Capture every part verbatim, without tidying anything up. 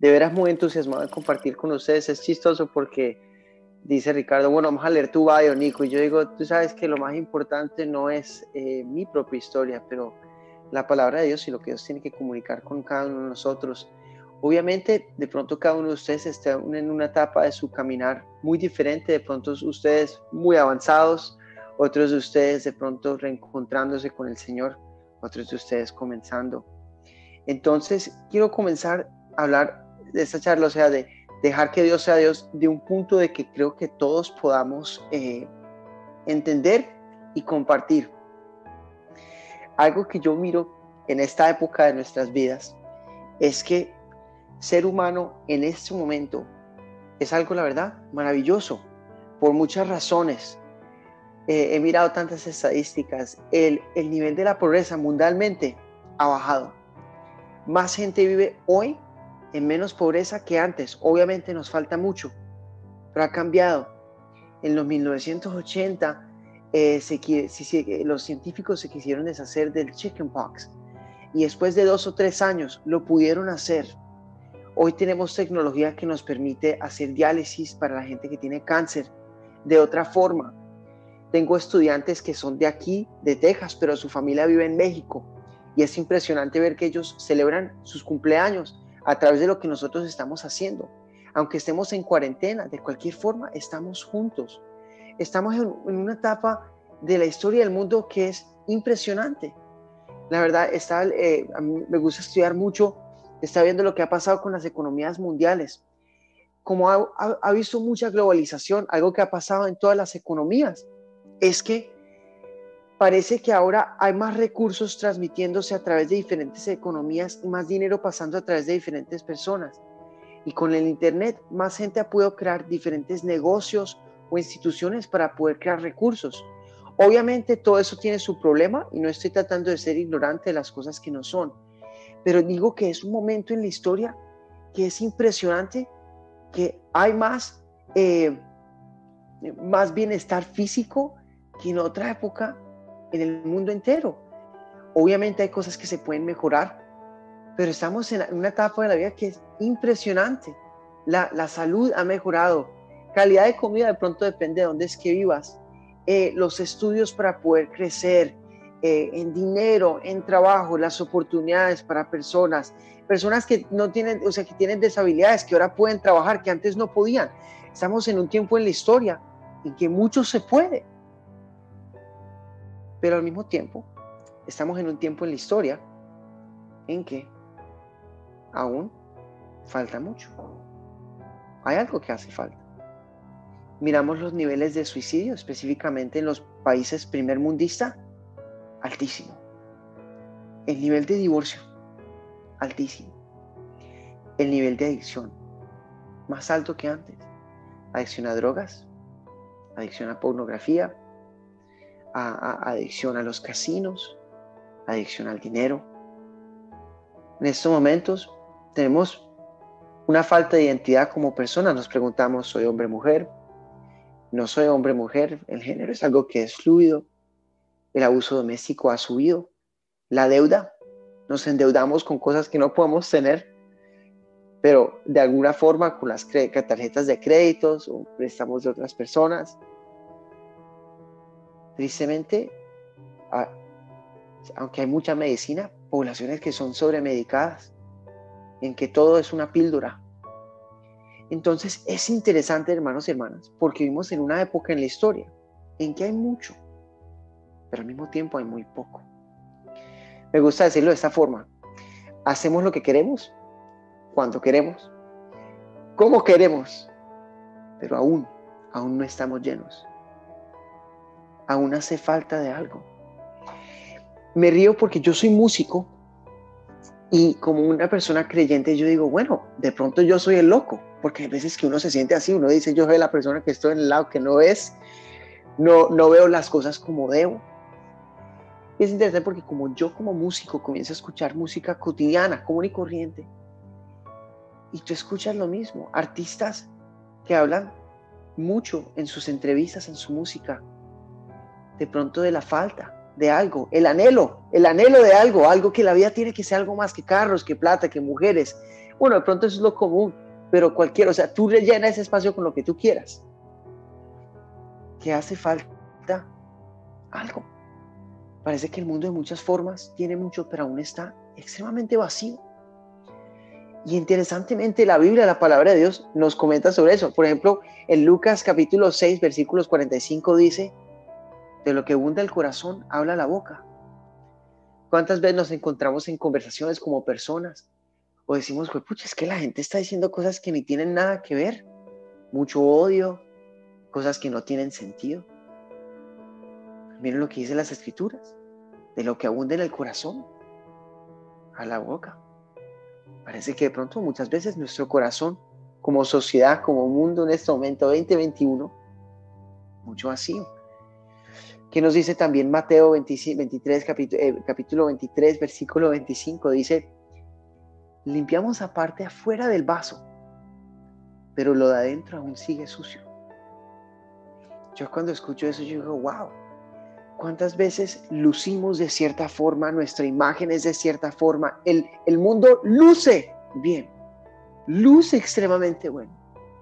de veras muy entusiasmado de compartir con ustedes. Es chistoso porque dice Ricardo, bueno, vamos a leer tu bio, Nico. Y yo digo, tú sabes que lo más importante no es eh, mi propia historia, pero la palabra de Dios y lo que Dios tiene que comunicar con cada uno de nosotros. Obviamente, de pronto cada uno de ustedes está en una etapa de su caminar muy diferente, de pronto ustedes muy avanzados, otros de ustedes de pronto reencontrándose con el Señor, otros de ustedes comenzando. Entonces, quiero comenzar a hablar de esta charla, o sea, de dejar que Dios sea Dios, de un punto de que creo que todos podamos eh, entender y compartir. Algo que yo miro en esta época de nuestras vidas es que ser humano en este momento es algo, la verdad, maravilloso, por muchas razones. Eh, he mirado tantas estadísticas. El, el nivel de la pobreza mundialmente ha bajado. Más gente vive hoy en menos pobreza que antes. Obviamente nos falta mucho, pero ha cambiado. En los mil novecientos ochenta, eh, se, se, se, los científicos se quisieron deshacer del chickenpox y después de dos o tres años lo pudieron hacer. Hoy tenemos tecnología que nos permite hacer diálisis para la gente que tiene cáncer de otra forma. Tengo estudiantes que son de aquí, de Texas, pero su familia vive en México. Y es impresionante ver que ellos celebran sus cumpleaños a través de lo que nosotros estamos haciendo. Aunque estemos en cuarentena, de cualquier forma, estamos juntos. Estamos en, en una etapa de la historia del mundo que es impresionante. La verdad, está, eh, a mí me gusta estudiar mucho, está viendo lo que ha pasado con las economías mundiales. Como ha, ha, ha visto mucha globalización, algo que ha pasado en todas las economías, es que parece que ahora hay más recursos transmitiéndose a través de diferentes economías y más dinero pasando a través de diferentes personas. Y con el Internet, más gente ha podido crear diferentes negocios o instituciones para poder crear recursos. Obviamente todo eso tiene su problema y no estoy tratando de ser ignorante de las cosas que no son. Pero digo que es un momento en la historia que es impresionante, que hay más, eh, más bienestar físico que en otra época en el mundo entero. Obviamente hay cosas que se pueden mejorar, pero estamos en una etapa de la vida que es impresionante. La, la salud ha mejorado, calidad de comida de pronto depende de dónde es que vivas, eh, los estudios para poder crecer, eh, en dinero, en trabajo, las oportunidades para personas, personas que no tienen, o sea, que tienen deshabilidades, que ahora pueden trabajar, que antes no podían. Estamos en un tiempo en la historia en que mucho se puede. Pero al mismo tiempo, estamos en un tiempo en la historia en que aún falta mucho. Hay algo que hace falta. Miramos los niveles de suicidio, específicamente en los países primermundistas, altísimo. El nivel de divorcio, altísimo. El nivel de adicción, más alto que antes. Adicción a drogas, adicción a pornografía, a, a, adicción a los casinos, adicción al dinero. En estos momentos tenemos una falta de identidad como persona. Nos preguntamos, ¿soy hombre o mujer? No soy hombre o mujer. El género es algo que es fluido. El abuso doméstico ha subido. La deuda, nos endeudamos con cosas que no podemos tener, pero de alguna forma con las tarjetas de créditos o préstamos de otras personas. Tristemente, aunque hay mucha medicina, poblaciones que son sobremedicadas, en que todo es una píldora. Entonces es interesante, hermanos y hermanas, porque vivimos en una época en la historia en que hay mucho, pero al mismo tiempo hay muy poco. Me gusta decirlo de esta forma: hacemos lo que queremos, cuando queremos, como queremos, pero aún, aún no estamos llenos. Aún hace falta de algo. Me río porque yo soy músico y como una persona creyente yo digo, bueno, de pronto yo soy el loco, porque hay veces que uno se siente así, uno dice, yo soy la persona que estoy en el lado que no es, no, no veo las cosas como debo. Y es interesante porque como yo como músico comienzo a escuchar música cotidiana, común y corriente, y tú escuchas lo mismo, artistas que hablan mucho en sus entrevistas, en su música, de pronto de la falta, de algo, el anhelo, el anhelo de algo, algo que la vida tiene que ser algo más que carros, que plata, que mujeres. Bueno, de pronto eso es lo común, pero cualquiera, o sea, tú rellenas ese espacio con lo que tú quieras. ¿Qué hace falta? Algo. Parece que el mundo de muchas formas tiene mucho, pero aún está extremadamente vacío. Y interesantemente la Biblia, la palabra de Dios, nos comenta sobre eso. Por ejemplo, en Lucas capítulo seis, versículos cuarenta y cinco dice, de lo que abunda el corazón, habla la boca. ¿Cuántas veces nos encontramos en conversaciones como personas? O decimos, pucha, es que la gente está diciendo cosas que ni tienen nada que ver. Mucho odio, cosas que no tienen sentido. Miren lo que dicen las escrituras. De lo que abunda en el corazón, a la boca. Parece que de pronto muchas veces nuestro corazón, como sociedad, como mundo en este momento veinte veintiuno, mucho vacío. ¿Qué nos dice también Mateo veintitrés, capítulo, eh, capítulo veintitrés, versículo veinticinco? Dice, limpiamos aparte afuera del vaso, pero lo de adentro aún sigue sucio. Yo cuando escucho eso, yo digo, wow, ¿cuántas veces lucimos de cierta forma, nuestra imagen es de cierta forma? El, el mundo luce bien, luce extremadamente bueno.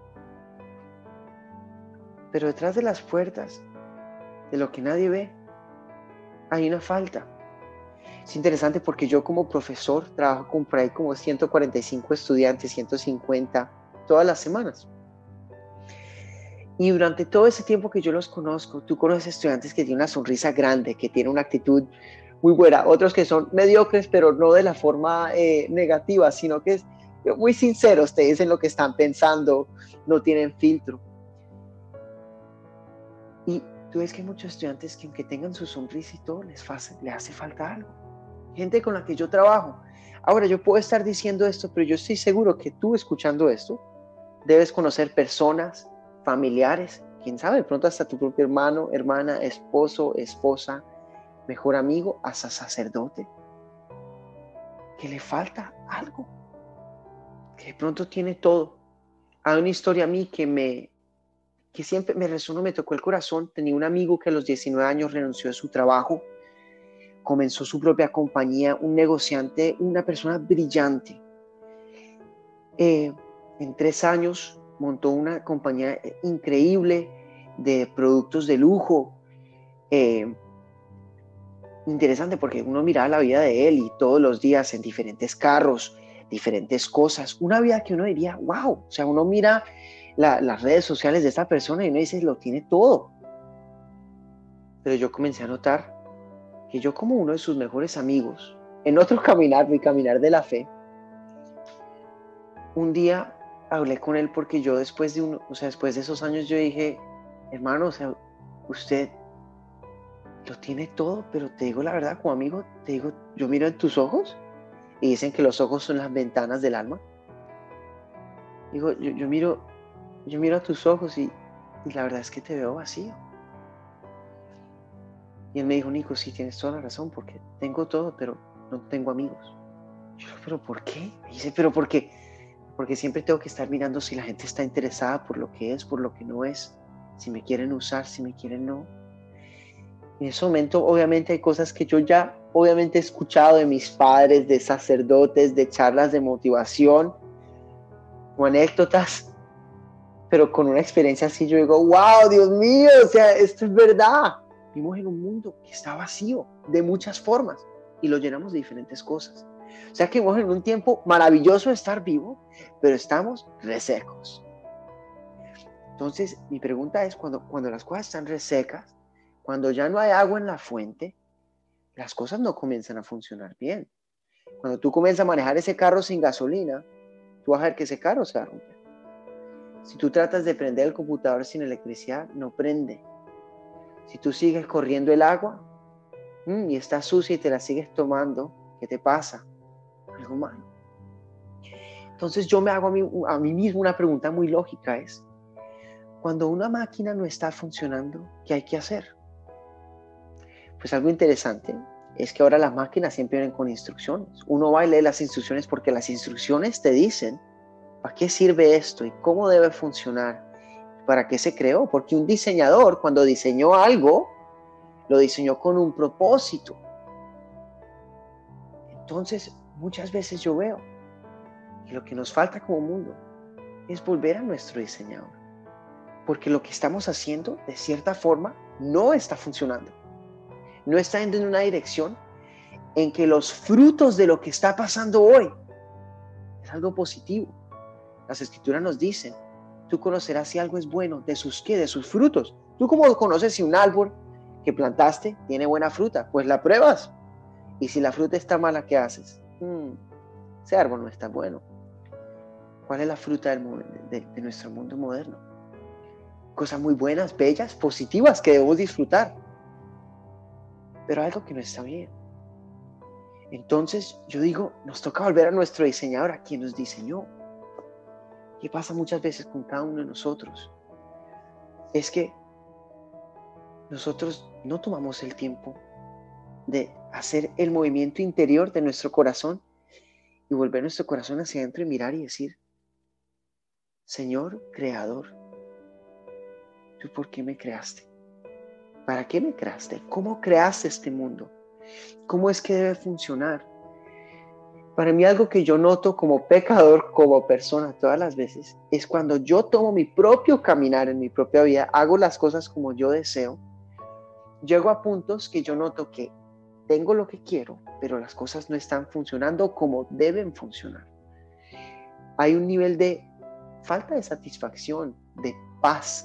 Pero detrás de las puertas, de lo que nadie ve, hay una falta. Es interesante porque yo como profesor trabajo con por ahí como ciento cuarenta y cinco estudiantes, ciento cincuenta todas las semanas. Y durante todo ese tiempo que yo los conozco, tú conoces estudiantes que tienen una sonrisa grande, que tienen una actitud muy buena, otros que son mediocres, pero no de la forma eh, negativa, sino que es muy sinceros, te dicen lo que están pensando, no tienen filtro. Y tú ves que hay muchos estudiantes que aunque tengan su sonrisa y todo, les, hace, les hace falta algo. Gente con la que yo trabajo. Ahora, yo puedo estar diciendo esto, pero yo estoy seguro que tú escuchando esto, debes conocer personas, familiares, quién sabe, de pronto hasta tu propio hermano, hermana, esposo, esposa, mejor amigo, hasta sacerdote, que le falta algo, que de pronto tiene todo. Hay una historia a mí que me, que siempre me resonó, me tocó el corazón. Tenía un amigo que a los diecinueve años renunció a su trabajo, comenzó su propia compañía, un negociante, una persona brillante. Eh, en tres años montó una compañía increíble de productos de lujo. Eh, interesante porque uno miraba la vida de él y todos los días en diferentes carros, diferentes cosas. Una vida que uno diría, wow, o sea, uno mira la, las redes sociales de esta persona y uno dice, lo tiene todo. Pero yo comencé a notar que yo como uno de sus mejores amigos, en otro caminar, mi caminar de la fe, un día hablé con él porque yo después de uno, o sea, después de esos años yo dije, hermano, o sea, usted lo tiene todo, pero te digo la verdad, como amigo, te digo, yo miro en tus ojos y dicen que los ojos son las ventanas del alma. Digo, yo, yo miro, yo miro a tus ojos y, y la verdad es que te veo vacío. Y él me dijo, Nico, sí, tienes toda la razón, porque tengo todo, pero no tengo amigos. Yo, pero ¿por qué? Me dice, pero ¿por qué? Porque siempre tengo que estar mirando si la gente está interesada por lo que es, por lo que no es, si me quieren usar, si me quieren no. En ese momento, obviamente, hay cosas que yo ya, obviamente, he escuchado de mis padres, de sacerdotes, de charlas de motivación o anécdotas, pero con una experiencia así yo digo, wow, Dios mío, o sea, esto es verdad. Vivimos en un mundo que está vacío de muchas formas y lo llenamos de diferentes cosas. O sea que vivimos en un tiempo maravilloso de estar vivo, pero estamos resecos. Entonces, mi pregunta es, cuando, cuando las cosas están resecas, cuando ya no hay agua en la fuente, las cosas no comienzan a funcionar bien. Cuando tú comienzas a manejar ese carro sin gasolina, tú vas a ver que ese carro se va a romper. Si tú tratas de prender el computador sin electricidad, no prende. Si tú sigues corriendo el agua mmm, y está sucia y te la sigues tomando, ¿qué te pasa? Algo malo. Entonces yo me hago a mí, a mí mismo una pregunta muy lógica, es, cuando una máquina no está funcionando, ¿qué hay que hacer? Pues algo interesante es que ahora las máquinas siempre vienen con instrucciones. Uno va y lee las instrucciones porque las instrucciones te dicen para qué sirve esto y cómo debe funcionar, para qué se creó. Porque un diseñador, cuando diseñó algo, lo diseñó con un propósito. Entonces, muchas veces yo veo que lo que nos falta como mundo es volver a nuestro diseñador. Porque lo que estamos haciendo, de cierta forma, no está funcionando. No está yendo en una dirección en que los frutos de lo que está pasando hoy es algo positivo. Las escrituras nos dicen, tú conocerás si algo es bueno, ¿de sus qué? De sus frutos. ¿Tú cómo conoces si un árbol que plantaste tiene buena fruta? Pues la pruebas. Y si la fruta está mala, ¿qué haces? Hmm, ese árbol no está bueno. ¿Cuál es la fruta del, de, de nuestro mundo moderno? Cosas muy buenas, bellas, positivas que debemos disfrutar. Pero algo que no está bien. Entonces yo digo, nos toca volver a nuestro diseñador, a quien nos diseñó. ¿Qué pasa muchas veces con cada uno de nosotros? Es que nosotros no tomamos el tiempo de hacer el movimiento interior de nuestro corazón y volver nuestro corazón hacia adentro y mirar y decir, Señor Creador, ¿tú por qué me creaste? ¿Para qué me creaste? ¿Cómo creaste este mundo? ¿Cómo es que debe funcionar? Para mí algo que yo noto como pecador, como persona todas las veces, es cuando yo tomo mi propio caminar en mi propia vida, hago las cosas como yo deseo, llego a puntos que yo noto que tengo lo que quiero, pero las cosas no están funcionando como deben funcionar. Hay un nivel de falta de satisfacción, de paz.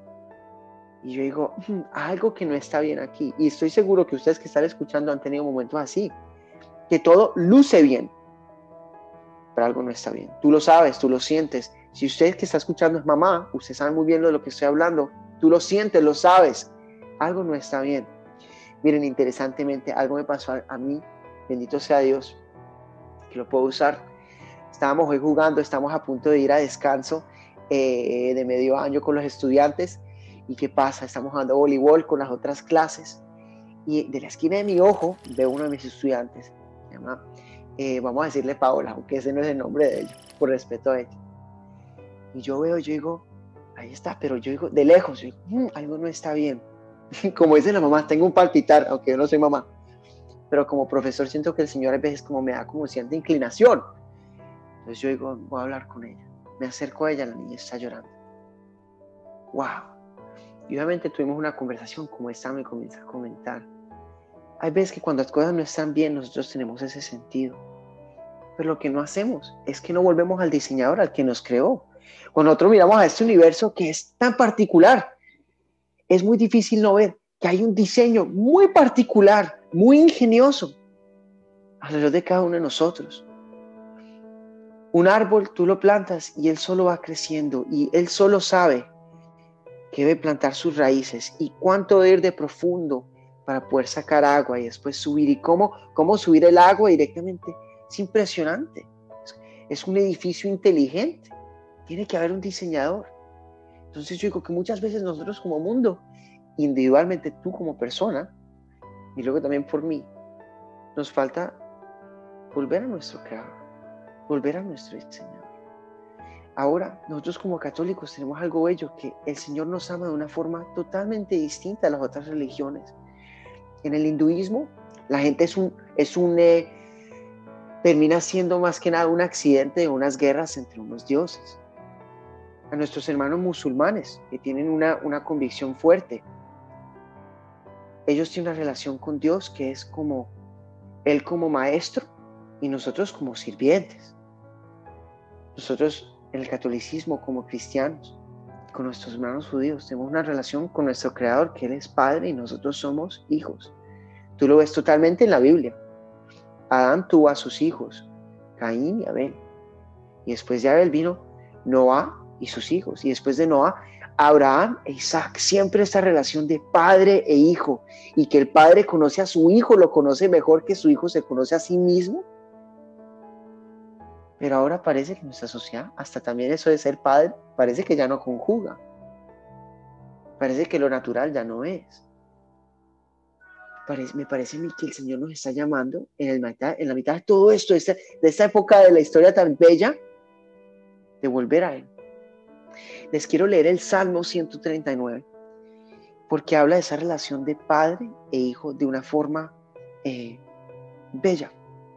Y yo digo, hmm, algo que no está bien aquí. Y estoy seguro que ustedes que están escuchando han tenido momentos así, que todo luce bien, pero algo no está bien. Tú lo sabes, tú lo sientes. Si usted que está escuchando es mamá, usted sabe muy bien de lo que estoy hablando. Tú lo sientes, lo sabes. Algo no está bien. Miren, interesantemente, algo me pasó a, a mí, bendito sea Dios, que lo puedo usar. Estábamos hoy jugando, estamos a punto de ir a descanso eh, de medio año con los estudiantes. ¿Y qué pasa? Estamos jugando voleibol con las otras clases. Y de la esquina de mi ojo veo uno de mis estudiantes. Se llama, eh, vamos a decirle Paola, aunque ese no es el nombre de ella, por respeto a ella. Y yo veo, yo digo, ahí está, pero yo digo, de lejos, yo digo, mmm, algo no está bien. Como dice la mamá, tengo un palpitar, aunque yo no soy mamá. Pero como profesor siento que el Señor a veces como me da como cierta inclinación. Entonces yo digo, voy a hablar con ella. Me acerco a ella, la niña está llorando. ¡Wow! Y obviamente tuvimos una conversación como esta, me comienza a comentar. Hay veces que cuando las cosas no están bien, nosotros tenemos ese sentido. Pero lo que no hacemos es que no volvemos al diseñador, al que nos creó. Cuando nosotros miramos a este universo que es tan particular, es muy difícil no ver que hay un diseño muy particular, muy ingenioso alrededor de cada uno de nosotros. Un árbol tú lo plantas y él solo va creciendo y él solo sabe que debe plantar sus raíces y cuánto debe ir de profundo para poder sacar agua y después subir. Y cómo, cómo subir el agua directamente. Es impresionante. Es un edificio inteligente. Tiene que haber un diseñador. Entonces yo digo que muchas veces nosotros como mundo, individualmente tú como persona, y luego también por mí, nos falta volver a nuestro creador, volver a nuestro diseñador. Ahora, nosotros como católicos tenemos algo bello, que el Señor nos ama de una forma totalmente distinta a las otras religiones. En el hinduismo, la gente es un, es un eh, termina siendo más que nada un accidente de unas guerras entre unos dioses. A nuestros hermanos musulmanes, que tienen una, una convicción fuerte, ellos tienen una relación con Dios que es como Él como maestro y nosotros como sirvientes. Nosotros en el catolicismo como cristianos, con nuestros hermanos judíos, tenemos una relación con nuestro Creador, que Él es Padre y nosotros somos hijos. Tú lo ves totalmente en la Biblia. Adán tuvo a sus hijos, Caín y Abel. Y después de Abel vino Noah y sus hijos. Y después de Noah, Abraham e Isaac. Siempre esta relación de padre e hijo. Y que el padre conoce a su hijo, lo conoce mejor que su hijo se conoce a sí mismo. Pero ahora parece que nuestra sociedad, hasta también eso de ser padre, parece que ya no conjuga. Parece que lo natural ya no es. Parece, me parece a mí que el Señor nos está llamando en, el mitad, en la mitad de todo esto, de esta, de esta época de la historia tan bella, de volver a Él. Les quiero leer el Salmo ciento treinta y nueve. porque habla de esa relación de padre e hijo de una forma eh, bella.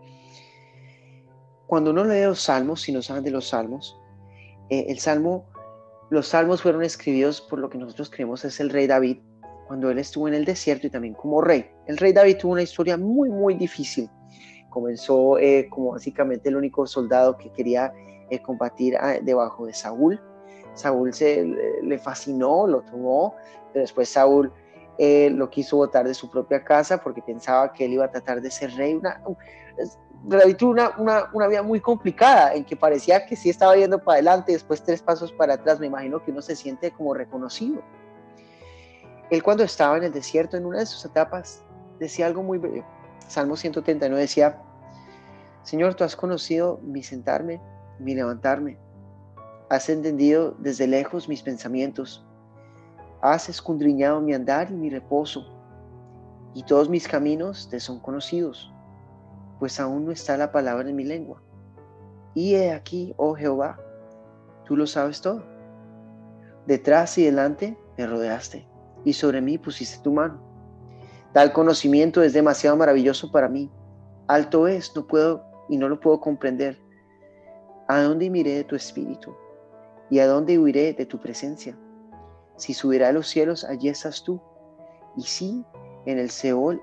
Cuando uno lee los salmos, si no saben de los salmos, eh, el salmo, los salmos fueron escritos por lo que nosotros creemos es el rey David, cuando él estuvo en el desierto y también como rey. El rey David tuvo una historia muy, muy difícil. Comenzó eh, como básicamente el único soldado que quería eh, combatir a, debajo de Saúl. Saúl se, le, le fascinó, lo tomó, pero después Saúl eh, lo quiso botar de su propia casa porque pensaba que él iba a tratar de ser rey. Una, David tuvo una, una, una vida muy complicada en que parecía que sí estaba yendo para adelante, después tres pasos para atrás. Me imagino que uno se siente como reconocido. Él cuando estaba en el desierto, en una de sus etapas, decía algo muy bello. Salmo ciento treinta y nueve decía: Señor, tú has conocido mi sentarme, mi levantarme. Has entendido desde lejos mis pensamientos. Has escudriñado mi andar y mi reposo. Y todos mis caminos te son conocidos, pues aún no está la palabra en mi lengua. Y he aquí, oh Jehová, tú lo sabes todo. Detrás y delante me rodeaste, y sobre mí pusiste tu mano. Tal conocimiento es demasiado maravilloso para mí. Alto es, no puedo y no lo puedo comprender. ¿A dónde miré de tu espíritu? ¿Y a dónde huiré de tu presencia? Si subiré a los cielos, allí estás tú. Y si en el Seol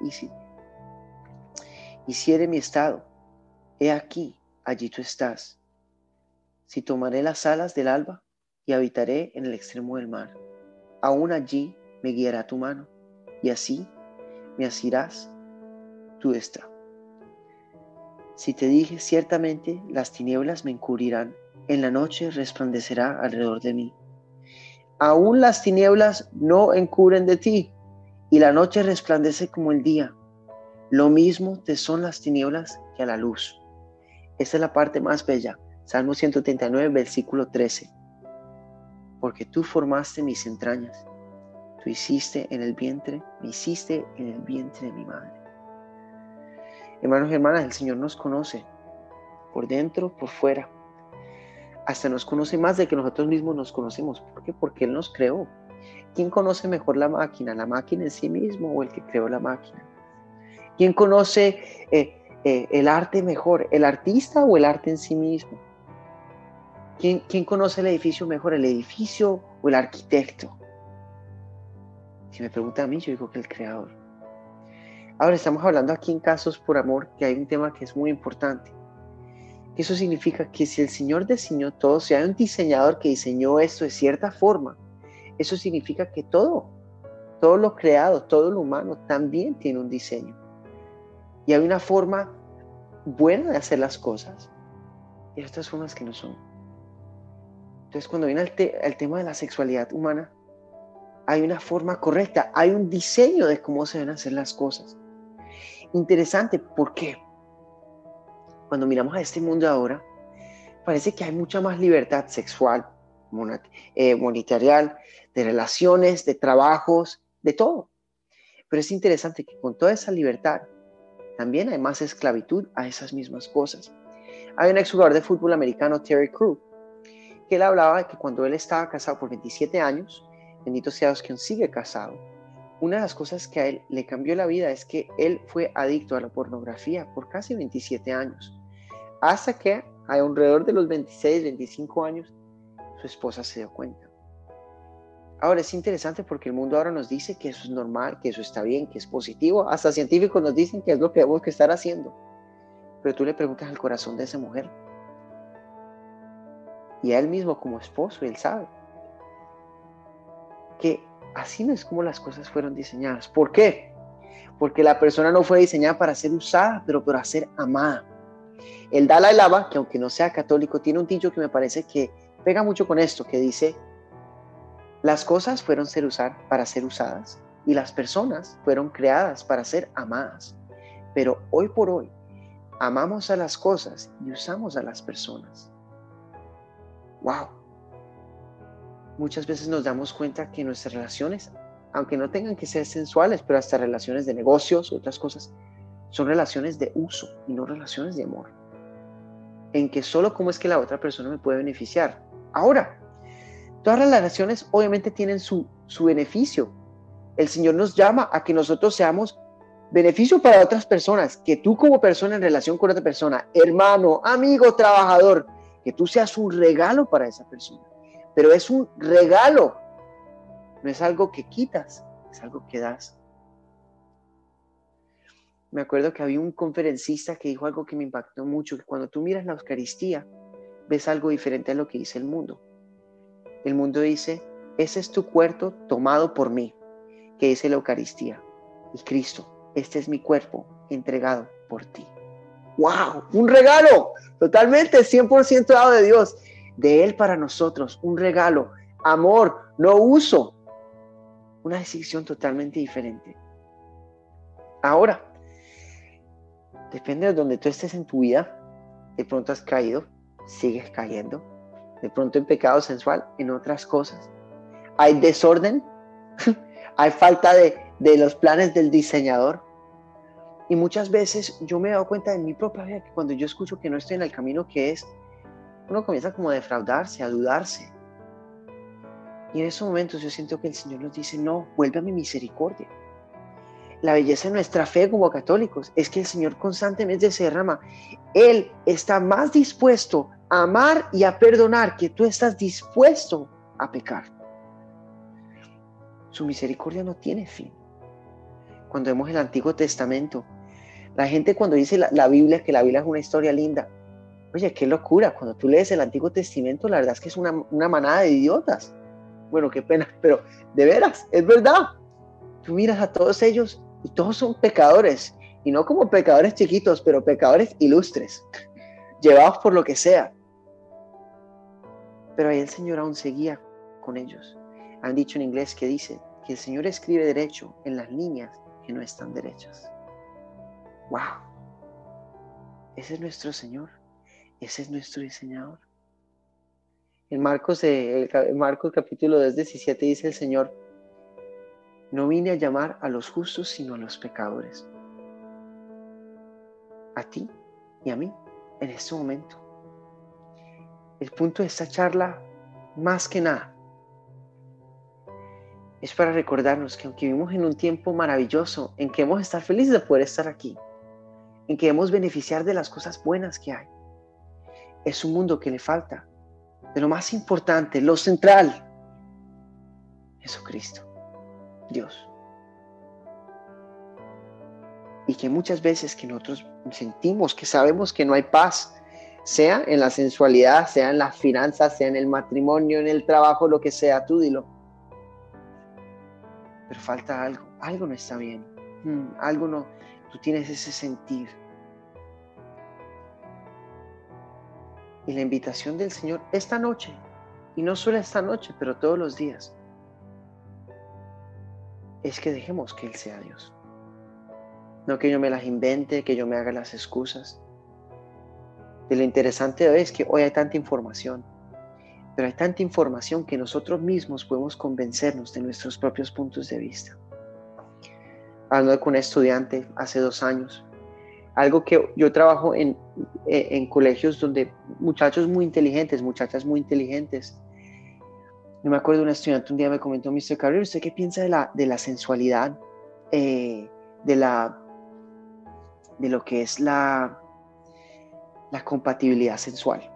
hiciere mi estado, he aquí, allí tú estás. Si tomaré las alas del alba y habitaré en el extremo del mar, aún allí me guiará tu mano, y así me asirás tu destra. Si te dije, ciertamente las tinieblas me encubrirán, en la noche resplandecerá alrededor de mí. Aún las tinieblas no encubren de ti, y la noche resplandece como el día. Lo mismo te son las tinieblas que a la luz. Esta es la parte más bella. Salmo ciento treinta y nueve, versículo trece. Porque tú formaste mis entrañas. Tú hiciste en el vientre, me hiciste en el vientre de mi madre. Hermanos y hermanas, el Señor nos conoce por dentro, por fuera. Hasta nos conoce más de que nosotros mismos nos conocemos. ¿Por qué? Porque Él nos creó. ¿Quién conoce mejor la máquina? ¿La máquina en sí mismo o el que creó la máquina? ¿Quién conoce eh, eh, el arte mejor? ¿El artista o el arte en sí mismo? ¿Quién, ¿Quién conoce el edificio mejor? ¿El edificio o el arquitecto? Si me pregunta a mí, yo digo que el creador. Ahora estamos hablando aquí en Casos por Amor, que hay un tema que es muy importante. Eso significa que si el Señor diseñó todo, si hay un diseñador que diseñó esto de cierta forma, eso significa que todo, todo lo creado, todo lo humano también tiene un diseño. Y hay una forma buena de hacer las cosas y otras formas que no son. Entonces, cuando viene el, te- el tema de la sexualidad humana, hay una forma correcta, hay un diseño de cómo se deben hacer las cosas. Interesante, ¿por qué? Cuando miramos a este mundo ahora, parece que hay mucha más libertad sexual, eh, monetarial, de relaciones, de trabajos, de todo. Pero es interesante que con toda esa libertad también hay más esclavitud a esas mismas cosas. Hay un exjugador de fútbol americano, Terry Crew, que él hablaba de que cuando él estaba casado por veintisiete años, bendito sea Dios que aún sigue casado, una de las cosas que a él le cambió la vida es que él fue adicto a la pornografía por casi veintisiete años, hasta que a alrededor de los veintiséis, veinticinco años, su esposa se dio cuenta. Ahora es interesante porque el mundo ahora nos dice que eso es normal, que eso está bien, que es positivo. Hasta científicos nos dicen que es lo que tenemos que estar haciendo. Pero tú le preguntas al corazón de esa mujer. Y a él mismo como esposo, él sabe que así no es como las cosas fueron diseñadas. ¿Por qué? Porque la persona no fue diseñada para ser usada, pero para ser amada. El Dalai Lama, que aunque no sea católico, tiene un dicho que me parece que pega mucho con esto, que dice: las cosas fueron ser usar, para ser usadas y las personas fueron creadas para ser amadas. Pero hoy por hoy, amamos a las cosas y usamos a las personas. ¡Wow! Muchas veces nos damos cuenta que nuestras relaciones, aunque no tengan que ser sensuales, pero hasta relaciones de negocios, otras cosas, son relaciones de uso y no relaciones de amor. En que solo cómo es que la otra persona me puede beneficiar. Ahora, todas las relaciones obviamente tienen su, su beneficio, El Señor nos llama a que nosotros seamos beneficio para otras personas, que tú como persona en relación con otra persona, hermano, amigo, trabajador, que tú seas un regalo para esa persona. Pero es un regalo, no es algo que quitas, es algo que das. Me acuerdo que había un conferencista que dijo algo que me impactó mucho, que cuando tú miras la Eucaristía, ves algo diferente a lo que dice el mundo. El mundo dice, ese es tu cuerpo tomado por mí, que dice la Eucaristía. Y Cristo, este es mi cuerpo entregado por ti. ¡Wow! Un regalo, totalmente, cien por ciento dado de Dios. De Él para nosotros, un regalo, amor, no uso. Una decisión totalmente diferente. Ahora, depende de donde tú estés en tu vida, de pronto has caído, sigues cayendo, de pronto en pecado sensual, en otras cosas. Hay desorden, hay falta de, de los planes del diseñador. Y muchas veces yo me he dado cuenta de mi propia vida que cuando yo escucho que no estoy en el camino que es, uno comienza como a defraudarse, a dudarse. Y en esos momentos yo siento que el Señor nos dice, no, vuelve a mi misericordia. La belleza de nuestra fe como católicos es que el Señor constantemente se derrama. Él está más dispuesto a amar y a perdonar que tú estás dispuesto a pecar. Su misericordia no tiene fin. Cuando vemos el Antiguo Testamento, la gente cuando dice la, la Biblia, que la Biblia es una historia linda, oye, qué locura. Cuando tú lees el Antiguo Testamento, la verdad es que es una, una manada de idiotas. Bueno, qué pena, pero de veras, es verdad. Tú miras a todos ellos y todos son pecadores, y no como pecadores chiquitos, pero pecadores ilustres, llevados por lo que sea. Pero ahí el Señor aún seguía con ellos. Han dicho en inglés que dice que el Señor escribe derecho en las líneas que no están derechas. ¡Wow! Ese es nuestro Señor, ese es nuestro diseñador. En Marcos, eh, el, Marcos capítulo dos, diecisiete dice el Señor, no vine a llamar a los justos, sino a los pecadores. A ti y a mí, en este momento. El punto de esta charla, más que nada, es para recordarnos que aunque vivimos en un tiempo maravilloso, en que debemos estar felices de poder estar aquí, en que debemos beneficiar de las cosas buenas que hay, es un mundo que le falta de lo más importante, lo central, Jesucristo, Dios. Y que muchas veces que nosotros sentimos, que sabemos que no hay paz, sea en la sensualidad, sea en las finanzas, sea en el matrimonio, en el trabajo, lo que sea, tú dilo. Pero falta algo, algo no está bien, hmm, algo no, tú tienes ese sentir. Y la invitación del Señor esta noche, y no solo esta noche, pero todos los días, es que dejemos que Él sea Dios. No que yo me las invente, que yo me haga las excusas. Y lo interesante es que hoy hay tanta información, pero hay tanta información que nosotros mismos podemos convencernos de nuestros propios puntos de vista. Hablando con un estudiante hace dos años, algo que yo trabajo en, en colegios donde muchachos muy inteligentes, muchachas muy inteligentes. Yo me acuerdo de un estudiante un día me comentó, mister Carrero, ¿usted qué piensa de la, de la sensualidad, eh, de, la, de lo que es la, la compatibilidad sensual?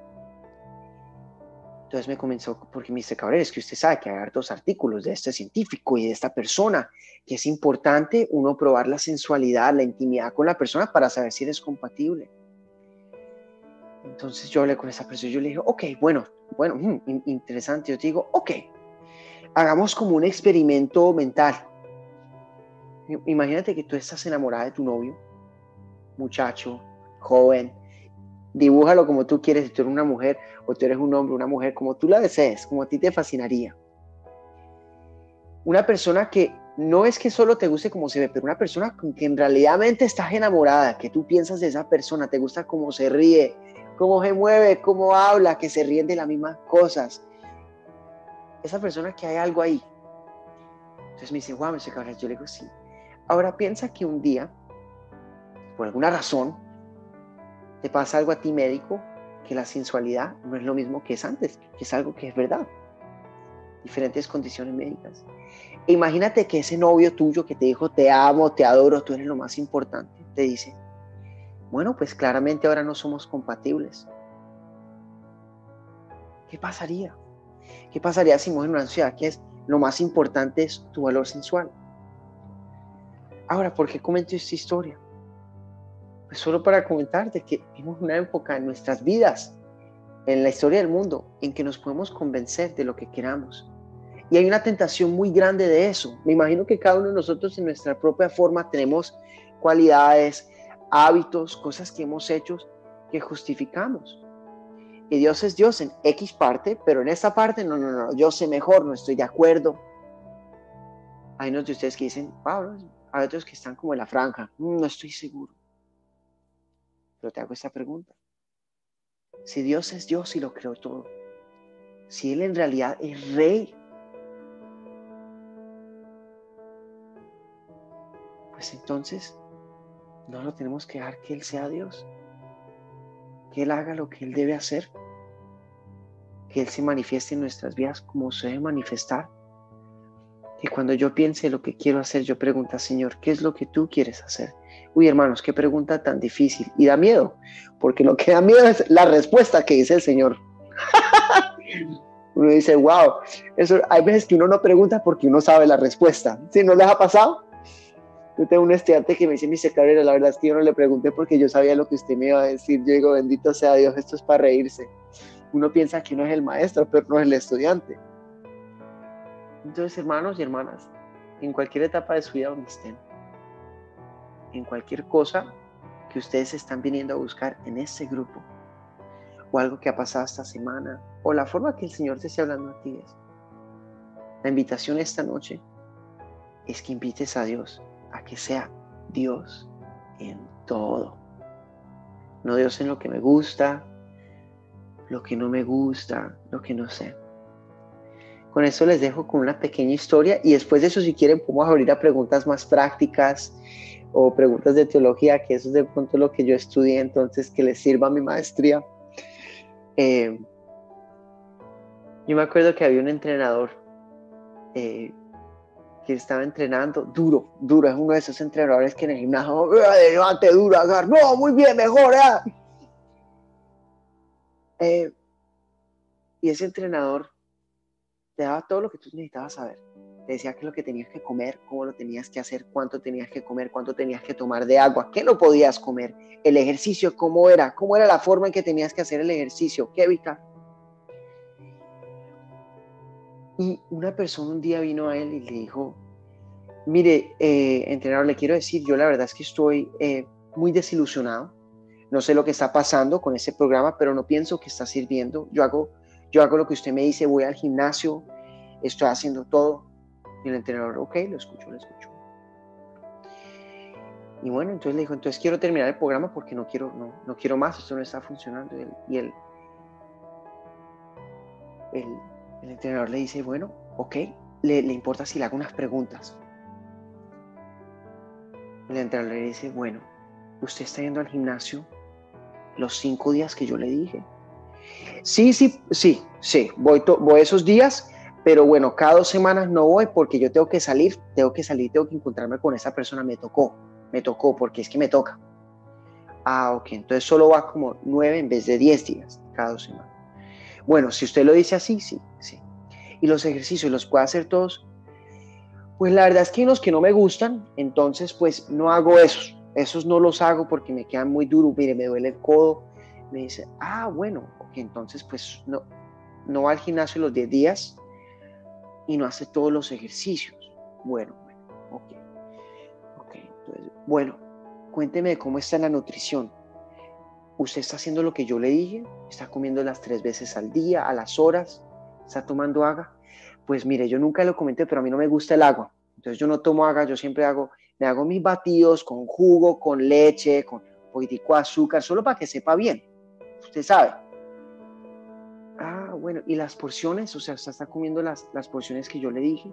Entonces me comenzó, porque mister Cabrera, es que usted sabe que hay hartos artículos de este científico y de esta persona, que es importante uno probar la sensualidad, la intimidad con la persona para saber si eres compatible. Entonces yo hablé con esa persona y yo le dije, ok, bueno, bueno, hmm, interesante. Yo te digo, ok, hagamos como un experimento mental. Imagínate que tú estás enamorada de tu novio, muchacho, joven. Dibújalo como tú quieres, si tú eres una mujer o tú eres un hombre, una mujer, como tú la desees, como a ti te fascinaría. Una persona que no es que solo te guste como se ve, pero una persona con que en realidad estás enamorada, que tú piensas de esa persona, te gusta cómo se ríe, cómo se mueve, cómo habla, que se ríen de las mismas cosas. Esa persona que hay algo ahí. Entonces me dice, wow, me dice, cabrón. Yo le digo, sí. Ahora piensa que un día, por alguna razón, te pasa algo a ti médico, que la sensualidad no es lo mismo que es antes, que es algo que es verdad. diferentes condiciones médicas. E imagínate que ese novio tuyo que te dijo, te amo, te adoro, tú eres lo más importante, te dice, bueno, pues claramente ahora no somos compatibles. ¿Qué pasaría? ¿Qué pasaría si vivimos en una sociedad que es lo más importante es tu valor sensual? Ahora, ¿por qué comento esta historia? Pues solo para comentarte que vivimos una época en nuestras vidas, en la historia del mundo, en que nos podemos convencer de lo que queramos. Y hay una tentación muy grande de eso. Me imagino que cada uno de nosotros en nuestra propia forma tenemos cualidades, hábitos, cosas que hemos hecho que justificamos. Y Dios es Dios en X parte, pero en esta parte no, no, no, yo sé mejor, no estoy de acuerdo. Hay unos de ustedes que dicen, Pablo, hay otros que están como en la franja, no estoy seguro. Pero te hago esta pregunta. Si Dios es Dios y lo creó todo, si Él en realidad es Rey, pues entonces no lo tenemos que dejar que Él sea Dios, que Él haga lo que Él debe hacer, que Él se manifieste en nuestras vidas como se debe manifestar. Y cuando yo piense lo que quiero hacer, yo pregunto, Señor, ¿qué es lo que tú quieres hacer? Uy, hermanos, qué pregunta tan difícil. Y da miedo, porque lo que da miedo es la respuesta que dice el Señor. Uno dice, wow, eso, hay veces que uno no pregunta porque uno sabe la respuesta. ¿Sí? ¿No les ha pasado? Yo tengo un estudiante que me dice, mister Cabrera, la verdad es que yo no le pregunté porque yo sabía lo que usted me iba a decir. Yo digo, bendito sea Dios, esto es para reírse. Uno piensa que uno es el maestro, pero no es el estudiante. Entonces, hermanos y hermanas, en cualquier etapa de su vida donde estén, en cualquier cosa que ustedes están viniendo a buscar en este grupo, o algo que ha pasado esta semana, o la forma que el Señor te esté hablando a ti es, la invitación esta noche es que invites a Dios a que sea Dios en todo. No Dios en lo que me gusta, lo que no me gusta, lo que no sé. Con esto les dejo con una pequeña historia y después de eso, si quieren, podemos abrir a preguntas más prácticas o preguntas de teología, que eso es de pronto lo que yo estudié, entonces que les sirva a mi maestría. Eh, yo me acuerdo que había un entrenador eh, que estaba entrenando duro, duro, es uno de esos entrenadores que en el gimnasio, levante duro, agar, no, muy bien, mejor, ¿eh? Eh, y ese entrenador te daba todo lo que tú necesitabas saber. Te decía qué es lo que tenías que comer, cómo lo tenías que hacer, cuánto tenías que comer, cuánto tenías que tomar de agua, qué no podías comer, el ejercicio, cómo era, cómo era la forma en que tenías que hacer el ejercicio, qué evitar. Y una persona un día vino a él y le dijo, mire, eh, entrenador, le quiero decir, yo la verdad es que estoy eh, muy desilusionado. No sé lo que está pasando con ese programa, pero no pienso que está sirviendo. Yo hago, yo hago lo que usted me dice, voy al gimnasio, estoy haciendo todo. Y el entrenador, ok, lo escucho, lo escucho. Y bueno, entonces le dijo, entonces quiero terminar el programa porque no quiero, no, no quiero más, esto no está funcionando. Y el, y el, el, el entrenador le dice, bueno, ok, le, le importa si le hago unas preguntas. El entrenador le dice, bueno, ¿usted está yendo al gimnasio los cinco días que yo le dije? Sí, sí, sí, sí, voy, to- voy esos días, pero bueno, cada dos semanas no voy porque yo tengo que salir, tengo que salir, tengo que encontrarme con esa persona, me tocó, me tocó, porque es que me toca. Ah, ok, entonces solo va como nueve en vez de diez días cada dos semanas. Bueno, si usted lo dice así, sí, sí. Y los ejercicios los puede hacer todos. Pues la verdad es que hay unos que no me gustan, entonces pues no hago esos. Esos no los hago porque me quedan muy duros, mire, me duele el codo. Me dice, ah, bueno, ok, entonces pues no, no va al gimnasio los diez días y no hace todos los ejercicios. Bueno, bueno, ok, ok, entonces, bueno, cuénteme cómo está la nutrición. ¿Usted está haciendo lo que yo le dije? ¿Está comiendo las tres veces al día, a las horas? ¿Está tomando agua? Pues mire, yo nunca lo comenté, pero a mí no me gusta el agua. Entonces yo no tomo agua, yo siempre hago, me hago mis batidos con jugo, con leche, con un poquitico de azúcar, solo para que sepa bien. Usted sabe. Ah, bueno, ¿y las porciones? O sea, ¿usted está comiendo las, las porciones que yo le dije?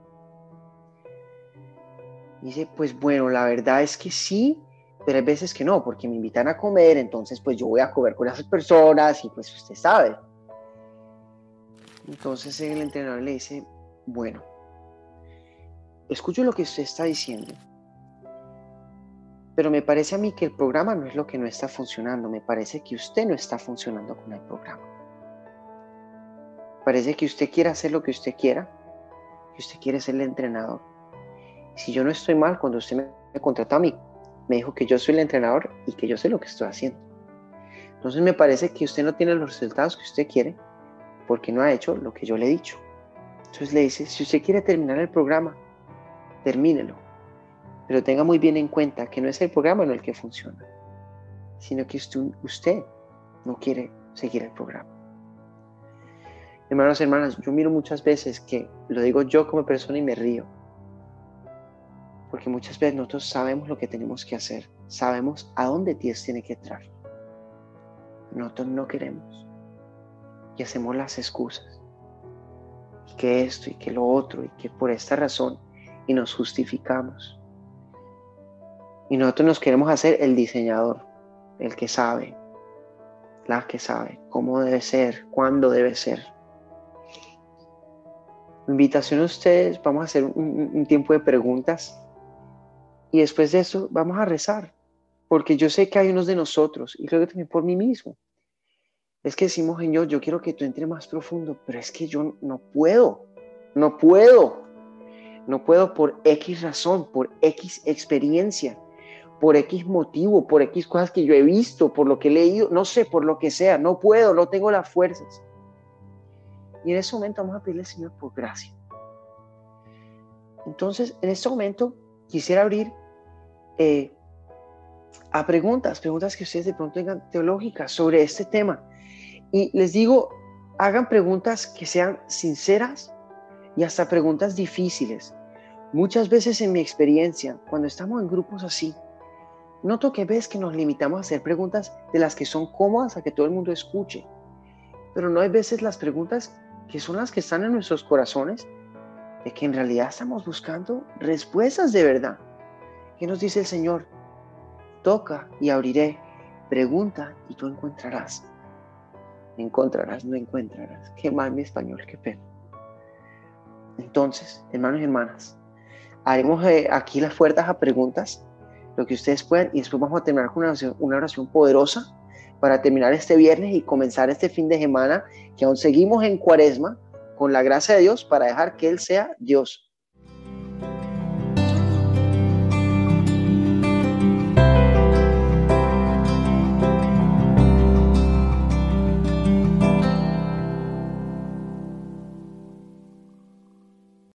Y dice, pues bueno, la verdad es que sí, pero hay veces que no, porque me invitan a comer, entonces pues yo voy a comer con esas personas y pues usted sabe. Entonces el entrenador le dice, bueno, escucho lo que usted está diciendo, pero me parece a mí que el programa no es lo que no está funcionando, me parece que usted no está funcionando con el programa. Parece que usted quiere hacer lo que usted quiera, que usted quiere ser el entrenador. Si yo no estoy mal, cuando usted me contrató a mí, me dijo que yo soy el entrenador y que yo sé lo que estoy haciendo. Entonces me parece que usted no tiene los resultados que usted quiere porque no ha hecho lo que yo le he dicho. Entonces le dice, si usted quiere terminar el programa, termínelo. Pero tenga muy bien en cuenta que no es el programa en el que funciona, sino que usted no quiere seguir el programa. Hermanos y hermanas, yo miro muchas veces que lo digo yo como persona y me río. Porque muchas veces nosotros sabemos lo que tenemos que hacer, sabemos a dónde Dios tiene que entrar. Nosotros no queremos y hacemos las excusas. Y que esto y que lo otro y que por esta razón y nos justificamos. Y nosotros nos queremos hacer el diseñador, el que sabe, la que sabe cómo debe ser, cuándo debe ser. Invitación a ustedes, vamos a hacer un, un tiempo de preguntas y después de eso vamos a rezar, porque yo sé que hay unos de nosotros, y creo que también por mí mismo, es que decimos, Señor, yo quiero que tú entres más profundo, pero es que yo no puedo, no puedo, no puedo por X razón, por X experiencia, por X motivo, por X cosas que yo he visto, por lo que he leído, no sé, por lo que sea, no puedo, no tengo las fuerzas. Y en ese momento vamos a pedirle al Señor por gracia. Entonces, en este momento quisiera abrir eh, a preguntas, preguntas que ustedes de pronto tengan teológicas sobre este tema. Y les digo, hagan preguntas que sean sinceras y hasta preguntas difíciles. Muchas veces en mi experiencia, cuando estamos en grupos así, noto que ves que nos limitamos a hacer preguntas de las que son cómodas a que todo el mundo escuche. Pero no hay veces las preguntas que son las que están en nuestros corazones, de que en realidad estamos buscando respuestas de verdad. ¿Qué nos dice el Señor? Toca y abriré, pregunta y tú encontrarás. Encontrarás, no encontrarás. Qué mal mi español, qué pena. Entonces, hermanos y hermanas, haremos eh, aquí las puertas a preguntas, lo que ustedes puedan, y después vamos a terminar con una oración, una oración poderosa para terminar este viernes y comenzar este fin de semana, que aún seguimos en Cuaresma, con la gracia de Dios, para dejar que Él sea Dios.